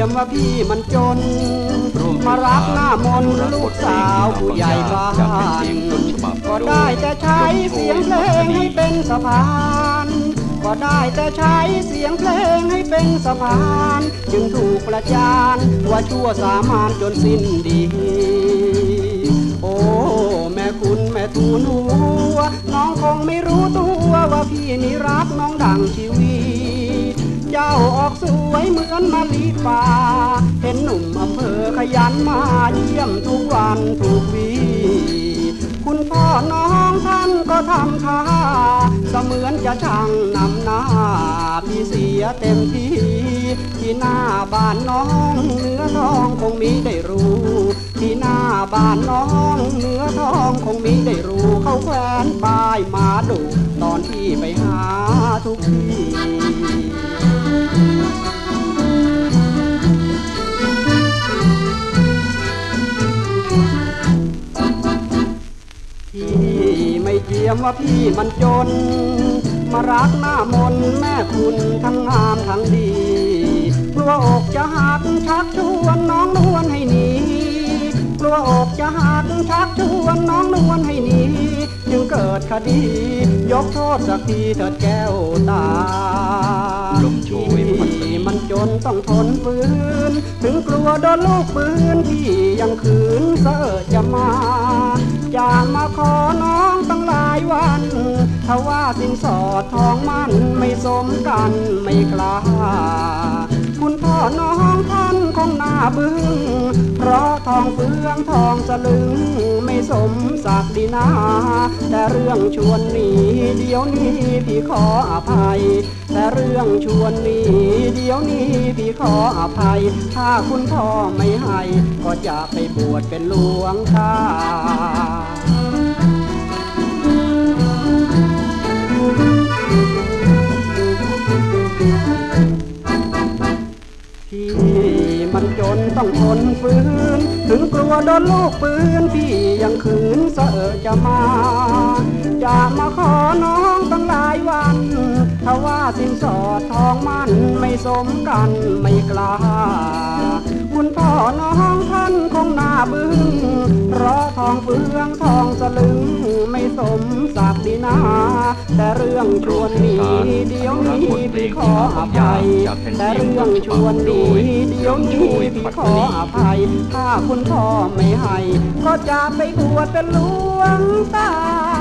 มว่าพี่มันจนมารักหน้ามนลูกสาวผู้ใหญ่บ้านก็ได้แต่ใช้เสียงเพลงให้เป็นสะพานก็ได้แต่ใช้เสียงเพลงให้เป็นสะพานจึงถูกประจานว่าชั่วสามานจนสิ้นดีโอ้แม่คุณแม่ทูลหัวน้องคงไม่รู้ตัวว่าพี่นี่รักน้องดังชีวิตเจ้าออกสวยเหมือนมะลิป่าเห็นหนุ่มอำเภอขยันมาเยี่ยมทุกวันทุกวีคุณพ่อน้องท่านก็ทำท่าเสมือนจะช่างนำหน้าพี่เสียเต็มที่ที่หน้าบ้านน้องเนื้อทองคงมิได้รู้ที่หน้าบ้านน้องเนื้อทองคงมิได้รู้เขาแขวนป้ายมาดูตอนที่ไปหาทุกที่ไม่เจียมว่าพี่มันจนมารักหน้ามนแม่คุณทั้งงามทั้งดีกลัวอกจะหักชักชวนน้องนวลให้หนีกลัวอกจะหักชักชวนน้องนวลให้หนีจึงเกิดคดียกโทษสักทีเถิดแก้วตาที่มันจนต้องทนฝืนถึงกลัวโดนลูกปืนที่ยังขืนเสอจะมาขอน้องตั้งหลายวันถ้าว่าสินสอดทองมั่นไม่สมกันไม่กล้าคุณพ่อน้องท่านคงหน้าบึ้งเพราะทองเฟืองทองสลึงไม่สมศักดินาแต่เรื่องชวนหนีเดี๋ยวนี้พี่ขออภัยแต่เรื่องชวนหนีเดี๋ยวนี้พี่ขออภัยถ้าคุณพ่อไม่ให้ก็จะไปบวชเป็นหลวงตาพี่มันจนต้องทนฝืนถึงกลัวโดนลูกปืนพี่ยังขืนเสอจะมาขอน้องตั้งหลายวันถ้าว่าสินสอดทองมั่นไม่สมกันไม่กล้าคุณพ่อน้องท่านคงหน้าบึ้งเพราะทองเฟืองทองสลึงไม่สมศักดินาแต่เรื่องชวนหนีเดี๋ยวนี้พี่ขออภัยแต่เรื่องชวนหนีเดี๋ยวนี้พี่ขออภัยถ้าคุณพ่อไม่ให้ก็จะไปบวชเป็นหลวงตา